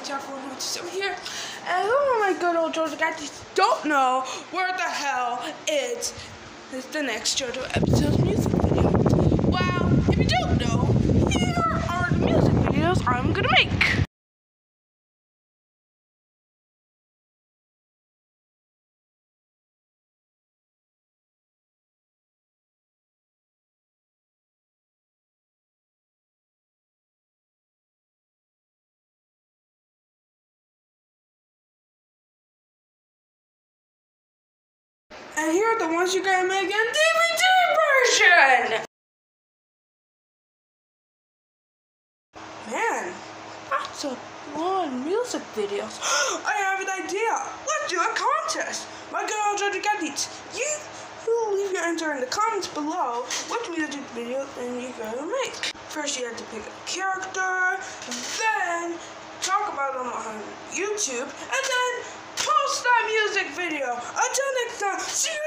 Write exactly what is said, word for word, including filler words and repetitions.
Channel four ninety-seven here, and oh my good old JoJo guys don't know where the hell is, is the next JoJo episode's music video. Well, if you don't know, here are the music videos I'm gonna make. And here are the ones you're gonna make in D V D version! Man, that's a lot of music videos. I have an idea! Let's do a contest! My good old JoJo Gadgets, you will leave your answer in the comments below which music video then you're gonna make. First you have to pick a character, then talk about them on YouTube, and then post that music video. Until next time, see you